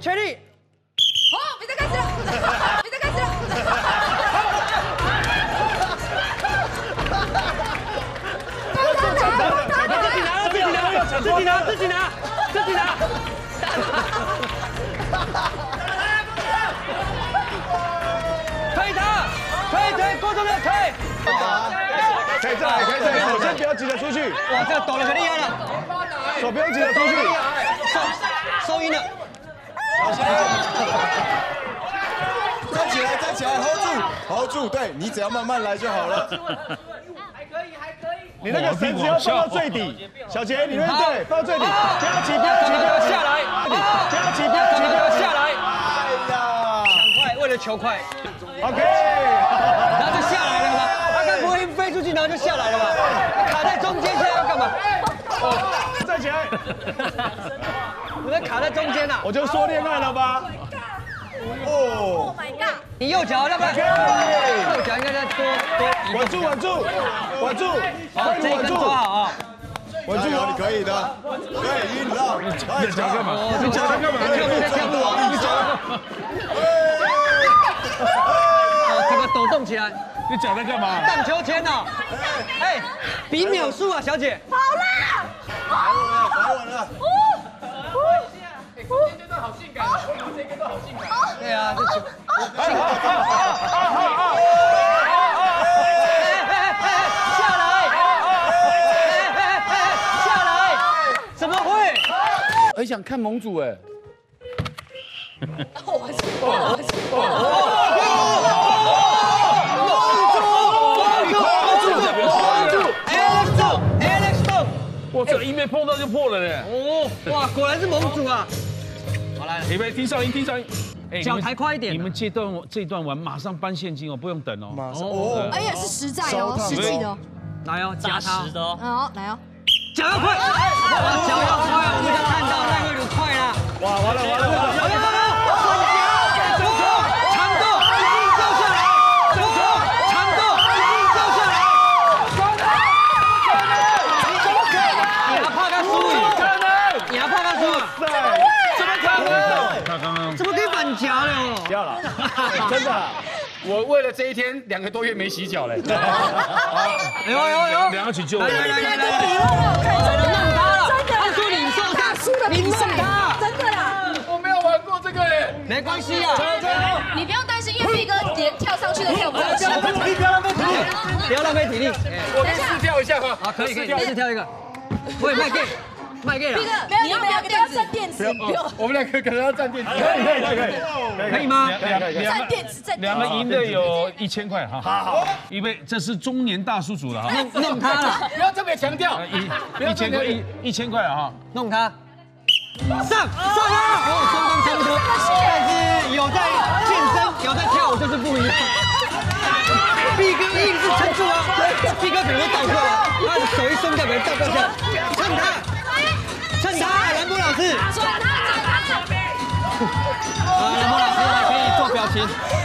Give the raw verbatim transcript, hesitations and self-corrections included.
全力。 好，比赛开始了，比赛开始了。 自己拿，自己拿，自己拿，自己拿。推他，推推，郭总要推。 可以再来，可以再来，手先不要急着出去。 哇，这个抖了可厉害了， 手不用急着出去。 收收音了。 站起来，站起来 ，hold 住 ，hold 住，对你只要慢慢来就好了。 你那个绳子要放到最底，小杰，你面对，放到最底，不要起，不要起，不要下来， 不要起，不要起，不要下来。 哎呀， 抢快，为了求快 ，OK， 然后就下来了吗？他该不会飞出去，然后就下来了吧？卡在中间，现在要干嘛？ 站起来， 我在卡在中间呐。 我就说恋爱了吧。 Oh my god！ 你右脚要不要？右脚应该再多多移动。 稳住，稳住，稳住， 好，这一根抓好啊！ 稳住，你可以的，对，晕了， 你脚干嘛？你脚干嘛？ 跳步在跳步啊！你脚。哦，整个抖动起来。 你脚在干嘛？ 荡秋千呢？哎，比秒数啊，小姐。 好啦， 摆稳了，摆稳了。 这段好性感哦，这个都好性感。 对啊，这是。下来！下来！怎么会？ 很想看盟主哎。 我是我是哇，这音乐碰到就破了嘞！ 哦，哇，果然是盟主啊！好来， 预备，听上音，听上音。 脚抬快一点。 你们这段这一段完马上搬现金哦，不用等哦。 马上哦， 哎呀，是实在哦，实际的哦。 来哦，夹他。 好，来哦。 脚要快，脚要快，我们就看到那个有快啦。 哇，完了完了完了！ 有有有，中错，长度已经掉下来，中错，长度已经掉下来。怎么可能？你还怕他输？怎么可能？你还怕他输啊？怎么可能？ 他刚刚怎么可以反夹了？ 不要了，真的。 我为了这一天两个多月没洗脚嘞。 有有有， 两个起救。 来来来来来， 比我好看， 真的弄他了， 真的他说你受伤， 输的比赛，真的啦。 我没有玩过这个哎。 没关系啊， 你不用担心，因为毕哥连跳上去都跳不上去。 不要浪费体力，不要浪费体力。 我们试跳一下哈。 好，可以可以，一次跳一个。喂，卖给，卖给了。 毕哥，你要不要不要站电池？不用我们两个可能要站电池。 可以可以可以可以， 可以吗？ 站电池，站电两池。 个赢的有一千块哈。好好，预备，这是中年大叔组的哈。 弄弄他了， 不要特别强调。 一一千块一一千块啊哈。 弄他。上上啊！哦，双方差不多，但是有在健身，有在跳舞就是不一样。毕哥硬是撑住啊，毕哥可能会倒过来，他的手一松掉，可能倒过去。趁他，趁他，兰波老师。 转他，转他。 啊，兰波老师还可以做表情。